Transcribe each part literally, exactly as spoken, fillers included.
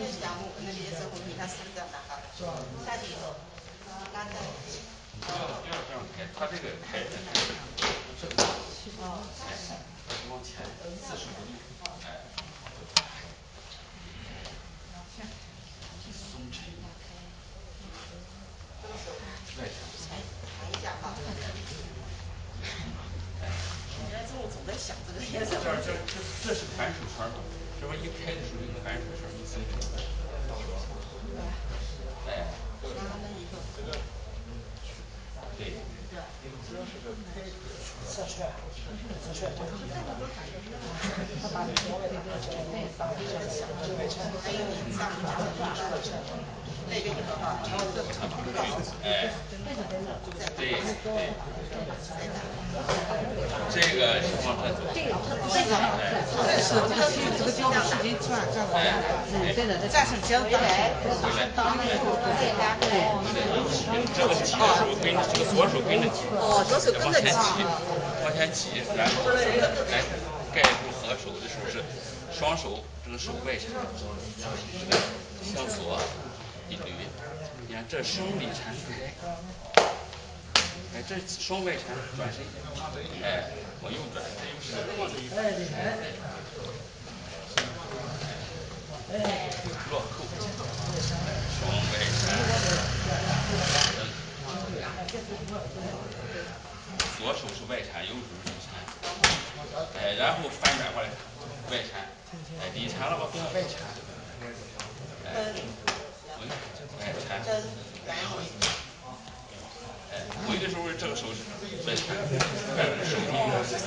项目，那毕业生会给他是这样的哈，下去以后拉开。 不要不要这样开，它这个开的是哦，哎，往前四十五度，哎，松沉，外沉， 尝一下哈。你看中午总在想这个颜色。 这这这这是反手圈嘛，这边一开的时候一个反手圈，一松沉。哎，这个这个。对，主要是个开侧圈，侧圈。他把窗外的打开像想这个窗，还有你上面讲的侧圈，那个以后哈，窗子哎，对对，这个是往这走。 这个这个这是这个这个胶使劲转转过来，嗯，对的，再是胶回来，当那个对拉开。 这个起的时候跟这个左手跟着起， 哦，左手跟着起， 往前起，然后来盖住合手的时候是双手这个手外缠，向左一捋，你看这双里缠开，哎，这双外缠转身，哎，往右转，这又是落扣，双外缠，左手是外缠，右手是里缠，哎，然后翻转过来，外缠，哎，里缠了吧，不要外缠，哎，哎，缠，哎，回的时候这个手是外缠，哎，手臂，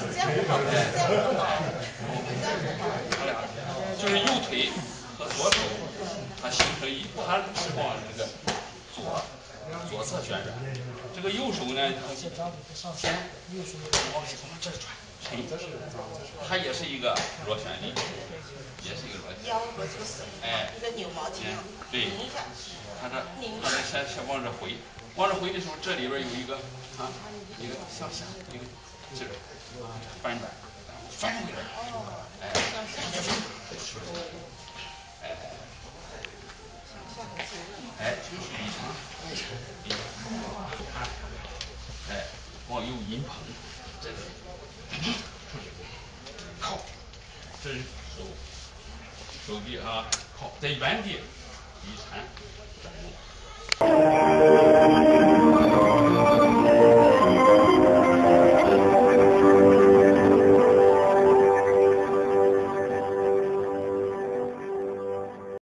哎，他俩就是右腿和左手，它形成一，它是往这个左左侧旋转，这个右手呢，先右手往往这转，沉，它也是一个螺旋力，也是一个螺旋， 腰和就是哎， 一个扭毛巾， 对， 拧一下， 它这它这先先往这回，往这回的时候，这里边有一个啊，一个向下，一个这个翻转，翻回来，哎，哎，哎，里长外缠，里长，哎，往右一捧，这个靠，这是手手臂啊，靠在原地里缠转动。